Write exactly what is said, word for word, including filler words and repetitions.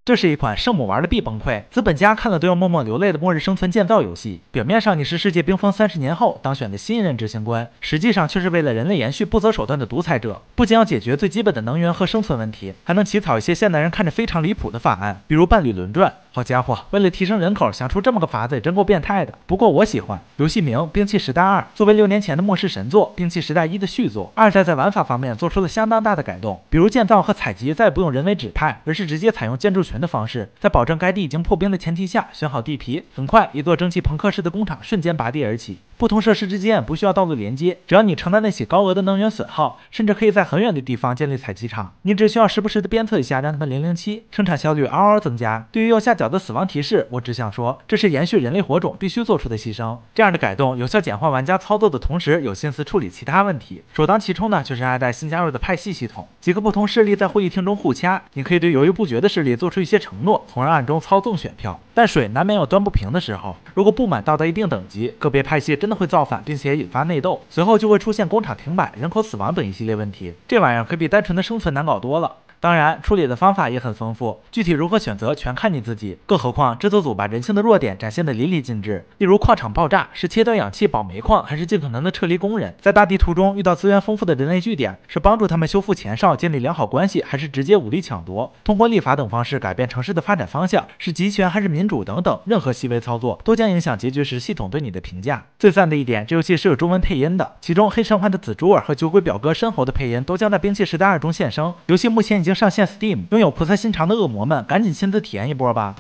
这是一款圣母玩了必崩溃，资本家看了都要默默流泪的末日生存建造游戏。表面上你是世界冰封三十年后当选的新一任执行官，实际上却是为了人类延续不择手段的独裁者。不仅要解决最基本的能源和生存问题，还能起草一些现代人看着非常离谱的法案，比如伴侣轮转。好家伙，为了提升人口，想出这么个法子也真够变态的。不过我喜欢。游戏名《兵器时代二》，作为六年前的末世神作《兵器时代一》的续作，二代在玩法方面做出了相当大的改动，比如建造和采集再也不用人为指派，而是直接采用建筑群的方式，在保证该地已经破冰的前提下选好地皮。很快，一座蒸汽朋克式的工厂瞬间拔地而起。不同设施之间不需要道路连接，只要你承担得起高额的能源损耗，甚至可以在很远的地方建立采集场。你只需要时不时的鞭策一下，让他们零零七，生产效率嗷嗷增加。对于右下角的死亡提示，我只想说，这是延续人类火种必须做出的牺牲。这样的改动有效简化玩家操作的同时，有心思处理其他问题。首当其冲呢，就是二代新加入的派系系统，几个不同势力在会议厅中互掐，你可以对犹豫不决的势力做出一些承诺，从而暗中操纵选票。但水难免有端不平的时候，如果不满到达一定等级，个别派系真的会造反，并且引发内斗，随后就会出现工厂停摆、人口死亡等一系列问题。这玩意儿可比单纯的生存难搞多了。当然，处理的方法也很丰富，具体如何选择全看你自己。更何况制作组把人性的弱点展现得淋漓尽致，例如矿场爆炸是切断氧气保煤矿，还是尽可能的撤离工人？在大地图中遇到资源丰富的人类据点，是帮助他们修复前哨、建立良好关系，还是直接武力抢夺？通过立法等方式改变城市的发展方向，是集权还是民主等等，任何细微操作都将影响结局时系统对你的评价。最赞的一点，这游戏是有中文配音的，其中黑神话的紫珠儿和酒鬼表哥申猴的配音都将在兵器时代二中现身。游戏目前已经上线 Steam， 拥有菩萨心肠的恶魔们赶紧亲自体验一波吧。